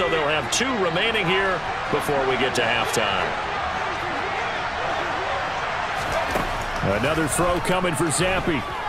so they'll have 2 remaining here before we get to halftime. Another throw coming for Zappe.